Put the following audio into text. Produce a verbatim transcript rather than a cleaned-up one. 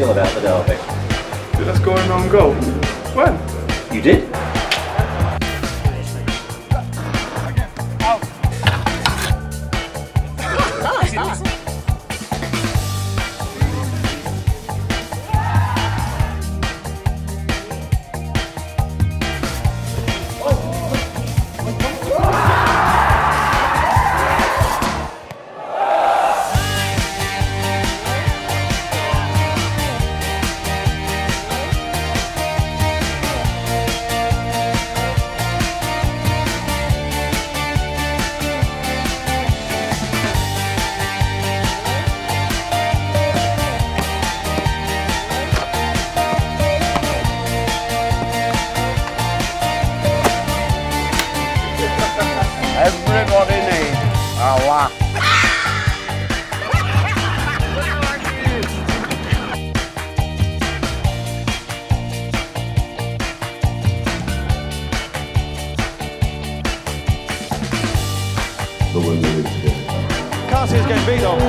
feel about the derby? Did I score an own goal? When? You did? Everybody needs a laugh. The winner is today. Can't see us getting beat though.